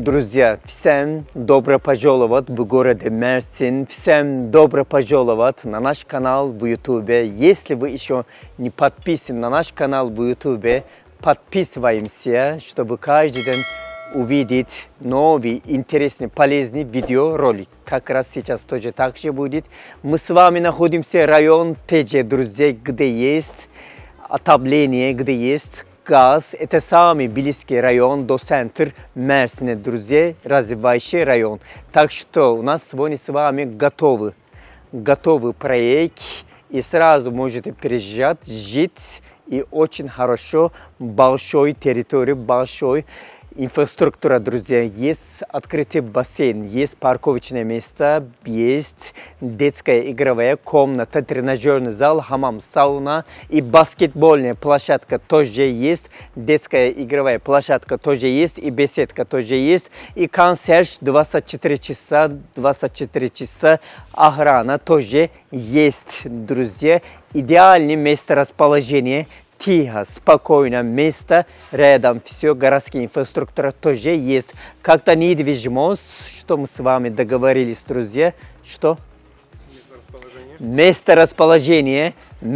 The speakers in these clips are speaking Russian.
Друзья, всем добро пожаловать в городе Мерсин, всем добро пожаловать на наш канал в YouTube. Если вы еще не подписаны на наш канал в YouTube, подписываемся, чтобы каждый день увидеть новый, интересный, полезный видеоролик. Как раз сейчас тоже так же будет. Мы с вами находимся в районе ТЖ, друзья, где есть отопление, где есть газ. Это самый близкий район до центра Мерсина, друзья, развивающий район. Так что у нас сегодня с вами готовый проект. И сразу можете приезжать, жить. И очень хорошо, большой территории, большой инфраструктура, друзья. Есть открытый бассейн, есть парковочное место, есть детская игровая комната, тренажерный зал, хамам, сауна и баскетбольная площадка тоже есть. Детская игровая площадка тоже есть, и беседка тоже есть. И консьерж 24 часа охрана тоже есть, друзья. Идеальное место расположения. Тихо, спокойно место, рядом все, городская инфраструктура тоже есть. Как-то недвижимость, что мы с вами договорились, друзья, что? Место расположения,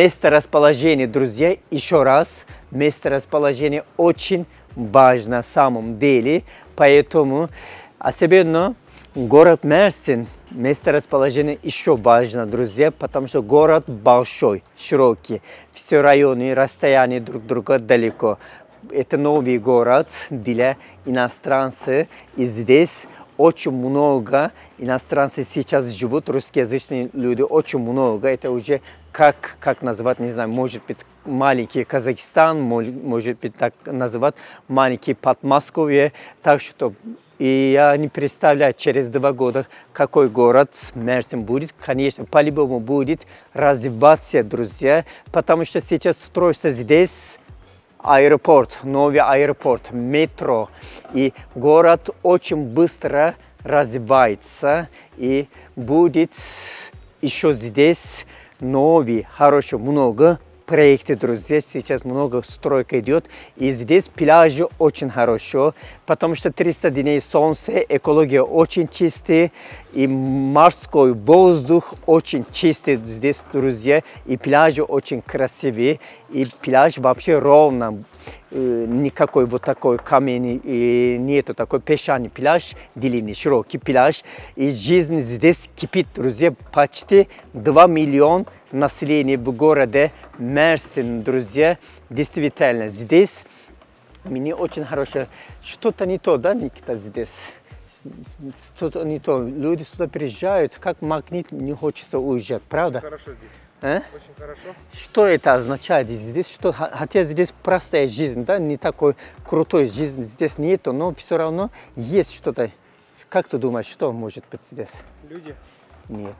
друзья, еще раз, место расположения очень важно на самом деле, поэтому особенно город Мерсин, место расположения еще важно, друзья, потому что город большой, широкий, все районы, расстояние друг друга далеко. Это новый город для иностранцев, и здесь очень много иностранцев сейчас живут, русскоязычные люди, очень много. Это уже как назвать, не знаю, может быть маленький Казахстан, может быть так назвать маленький Подмосковье, так что и я не представляю, через 2 года, какой город Мерсин будет. Конечно, по-любому будет развиваться, друзья, потому что сейчас строится здесь аэропорт, новый аэропорт, метро. И город очень быстро развивается, и будет еще здесь новый, хороший, много проекты, друзья, сейчас много стройка идет, и здесь пляжи очень хорошо, потому что 300 дней солнца, экология очень чистая, и морской воздух очень чистый здесь, друзья, и пляжи очень красивые, и пляж вообще ровно, никакой вот такой камень, и нету такой песчаный пляж, длинный, широкий пляж, и жизнь здесь кипит, друзья, почти 2 миллиона населения в городе Мерсин, друзья, действительно, здесь мне очень хорошо, что-то не то, да, Никита, здесь, что-то не то, люди сюда приезжают, как магнит, не хочется уезжать, правда? Очень хорошо здесь. Очень хорошо. Что это означает здесь? Что, хотя здесь простая жизнь, да, не такой крутой жизнь здесь нету, но все равно есть что-то. Как ты думаешь, что может быть здесь? Люди? Нет.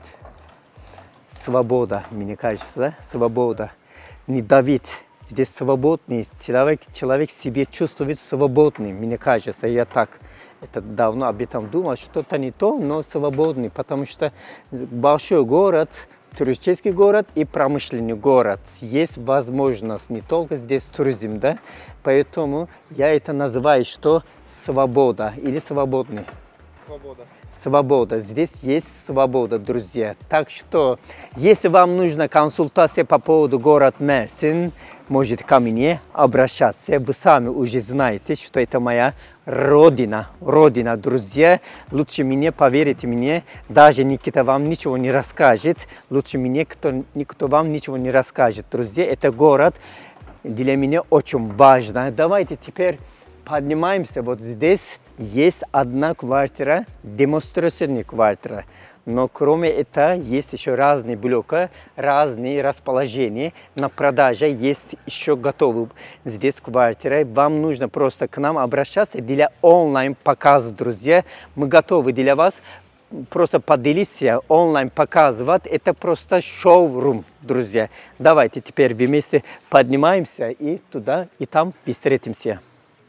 Свобода, мне кажется, да? Свобода. Не давить. Здесь свободный человек себе чувствует свободным, мне кажется. Я так это давно об этом думал, что-то не то, но свободный, потому что большой город, туристический город и промышленный город. Есть возможность не только здесь туризм, да? Поэтому я это называю, что свобода или свободный. Свобода. Свобода. Здесь есть свобода, друзья. Так что, если вам нужна консультация по поводу города Мерсин, можете ко мне обращаться. Вы сами уже знаете, что это моя родина, друзья. Лучше мне, поверьте мне, даже Никита вам ничего не расскажет. Лучше мне никто вам ничего не расскажет, друзья. Это город для меня очень важно. Давайте теперь поднимаемся. Вот здесь есть одна квартира, демонстрационная квартира. Но кроме этого есть еще разные блоки, разные расположения. На продаже есть еще готовые здесь квартиры. Вам нужно просто к нам обращаться для онлайн-показа, друзья. Мы готовы для вас просто поделиться, онлайн показывать. Это просто шоурум, друзья. Давайте теперь вместе поднимаемся и туда, и там встретимся.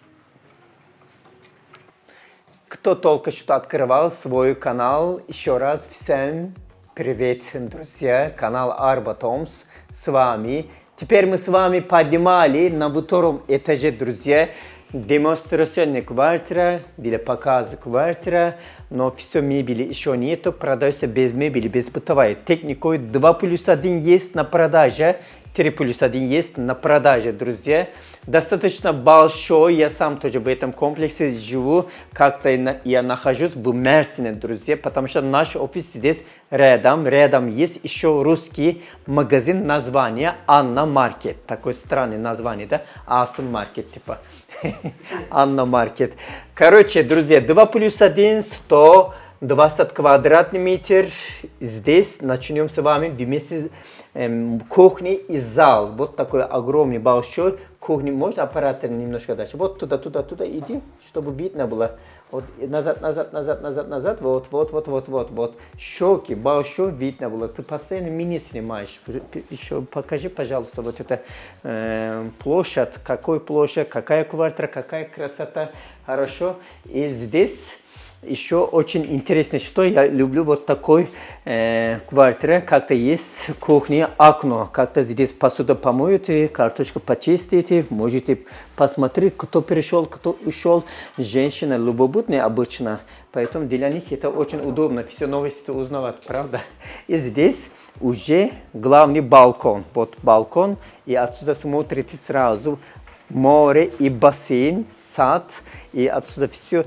Кто только что открывал свой канал, еще раз всем привет, друзья, канал Арбатомс с вами. Теперь мы с вами поднимали на 2-м этаже, друзья, демонстрационная квартира, для показа квартира, но все мебели еще нету, продается без мебели, без бытовой техникой. 2+1 есть на продаже, 3+1 есть на продаже, друзья. Достаточно большой, я сам тоже в этом комплексе живу, как-то я нахожусь в Мерсине, друзья, потому что наш офис здесь рядом есть еще русский магазин, название Анна Маркет, такое странное название, да, Асун Маркет, типа, Анна Маркет. Короче, друзья, 2+1, 120 квадратный метр. Здесь начнем с вами вместе кухни и зал. Вот такой огромный, большой кухня. Можно оператор немножко дальше? Вот туда иди, чтобы видно было. Вот назад. Вот. Щеки, большой видно было. Ты постоянно меня снимаешь. Еще покажи, пожалуйста, вот это площадь. Какой площадь, какая квартира, какая красота. Хорошо. И здесь еще очень интересно, что я люблю вот такой квартире, как-то есть кухня, окно, как-то здесь посуду помоете, картошку почистите, можете посмотреть, кто пришел, кто ушел. Женщина любопытная обычно, поэтому для них это очень удобно, все новости узнавать, правда? И здесь уже главный балкон, вот балкон, и отсюда смотрите сразу море и бассейн, сад, и отсюда все,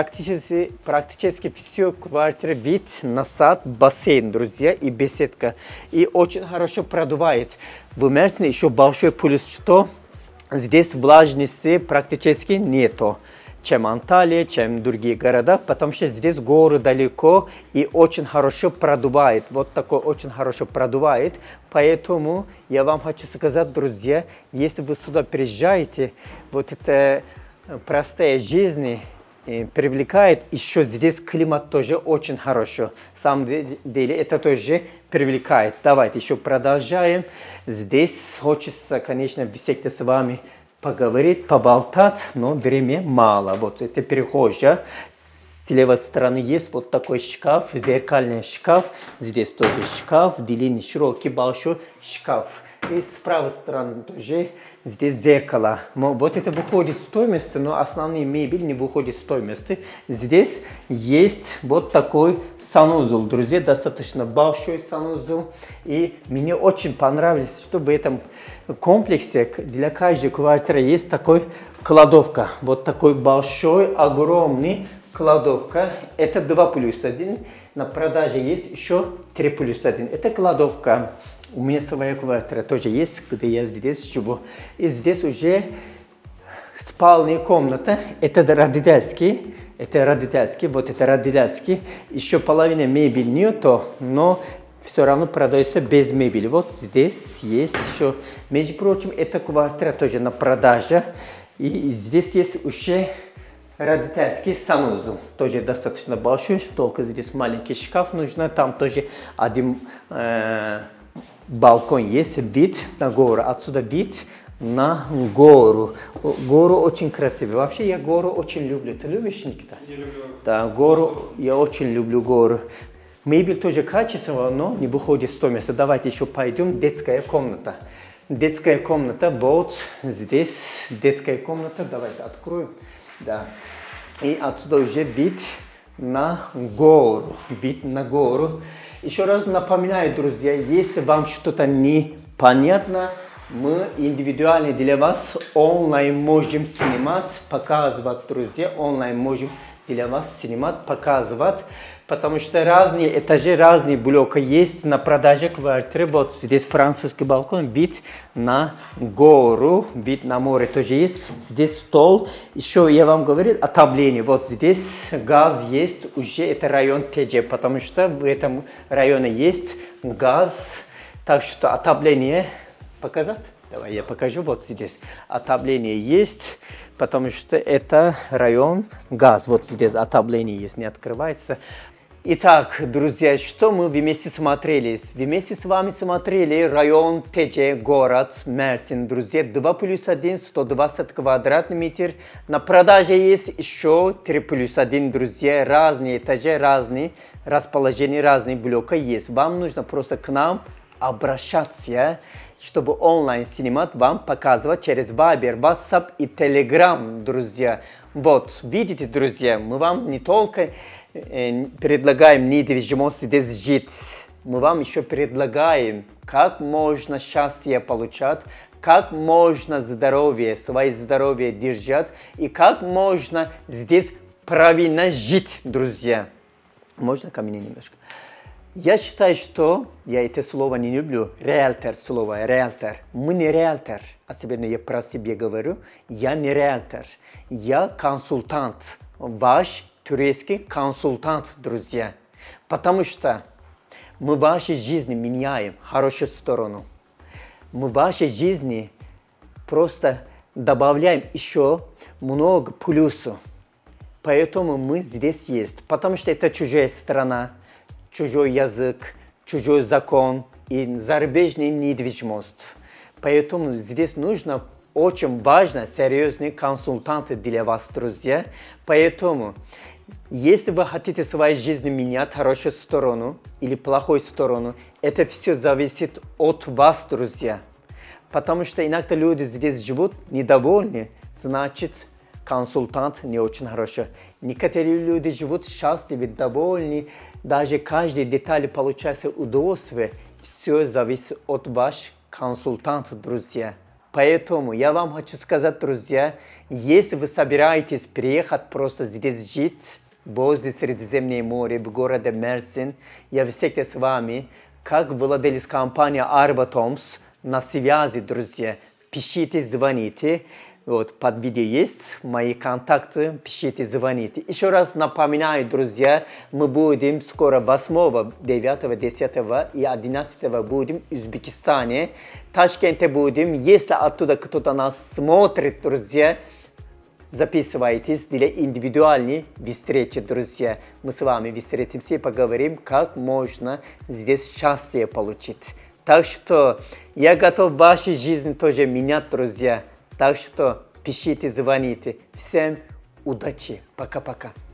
практически все квартира вид на сад, бассейн, друзья, и беседка. И очень хорошо продувает. В Мерсине еще большой плюс, что здесь влажности практически нету, чем Анталия, чем другие города, потому что здесь горы далеко и очень хорошо продувает. Вот такой очень хорошо продувает. Поэтому я вам хочу сказать, друзья, если вы сюда приезжаете, вот это простая жизнь привлекает, еще здесь климат тоже очень хорошо. На самом деле это тоже привлекает. Давайте еще продолжаем. Здесь хочется, конечно, беседовать с вами, поговорить, поболтать, но время мало. Вот это перехожая. С левой стороны есть вот такой шкаф, зеркальный шкаф. Здесь тоже шкаф, длинный, широкий, большой шкаф. И с правой стороны тоже здесь зеркало. Вот это выходит стоимость, но основные мебель не выходит стоимости. Здесь есть вот такой санузел, друзья, достаточно большой санузел. И мне очень понравилось, что в этом комплексе для каждой квартиры есть такой кладовка. Вот такой большой, огромный кладовка. Это 2+1. На продаже есть еще 3+1. Это кладовка. У меня своя квартира тоже есть, где я здесь живу. И здесь уже спальная комната. Это родительский. Вот это родительский. Еще половина мебели нету, но все равно продается без мебели. Вот здесь есть еще. Между прочим, эта квартира тоже на продаже. И здесь есть уже родительский санузел. Тоже достаточно большой. Только здесь маленький шкаф нужно. Там тоже один балкон есть, вид на гору. Отсюда вид на гору. Гору очень красивая. Вообще я гору очень люблю. Ты любишь, Никита? Я люблю. Да, гору, я очень люблю гору. Мебель тоже качественная, но не выходит стоимость. Давайте еще пойдем. Детская комната. Детская комната. Вот здесь детская комната. Давайте откроем. Да. И отсюда уже вид на гору. Вид на гору. Еще раз напоминаю, друзья, если вам что-то непонятно, мы индивидуально для вас онлайн можем снимать, показывать, друзья, онлайн можем для вас снимать, показывать, потому что разные этажи, разные блоки есть на продаже квартиры. Вот здесь французский балкон, вид на гору, вид на море тоже есть. Здесь стол. Еще я вам говорил отопление. Вот здесь газ есть, уже это район ТЖ, потому что в этом районе есть газ. Так что отопление показать? Давай я покажу. Вот здесь отопление есть, потому что это район газ. Вот здесь отопление есть, не открывается. Итак, друзья, что мы вместе смотрели? Вместе с вами смотрели район ТЖ, город Мерсин. Друзья, 2+1, 120 квадратный метр. На продаже есть еще 3+1, друзья. Разные этажи, разные расположения, разные блоки есть. Вам нужно просто к нам обращаться, чтобы онлайн снимать, вам показывать через Viber, WhatsApp и Telegram, друзья. Вот, видите, друзья, мы вам не только предлагаем недвижимость здесь жить, мы вам еще предлагаем, как можно счастье получать, как можно свое здоровье держать и как можно здесь правильно жить, друзья. Можно ко мне немножко? Я считаю, что я это слово не люблю. Риэлтор, слово риэлтор. Мы не риэлтор. Особенно я про себя говорю. Я не риэлтор. Я консультант. Ваш турецкий консультант, друзья. Потому что мы в вашей жизни меняем хорошую сторону. Мы в вашей жизни просто добавляем еще много плюсов. Поэтому мы здесь есть. Потому что это чужая страна. Чужой язык, чужой закон и зарубежная недвижимость. Поэтому здесь нужно очень важно серьезные консультанты для вас, друзья. Поэтому, если вы хотите в своей жизни менять хорошую сторону или плохую сторону, это все зависит от вас, друзья. Потому что иногда люди здесь живут недовольны, значит, консультант не очень хороший. Некоторые люди живут счастливы, довольны, даже каждой детали получается удовольствие. Все зависит от вашего консультанта, друзья. Поэтому я вам хочу сказать, друзья, если вы собираетесь приехать просто здесь жить, возле Средиземного моря, в городе Мерсин, я всегда с вами, как владелец компании Arbathomes, на связи, друзья. Пишите, звоните. Вот, под видео есть мои контакты, пишите, звоните. Еще раз напоминаю, друзья, мы будем скоро 8, 9, 10 и 11 будем в Узбекистане. В Ташкенте будем. Если оттуда кто-то нас смотрит, друзья, записывайтесь для индивидуальной встречи, друзья. Мы с вами встретимся и поговорим, как можно здесь счастье получить. Так что я готов в вашей жизни тоже менять, друзья. Так что пишите, звоните. Всем удачи. Пока-пока.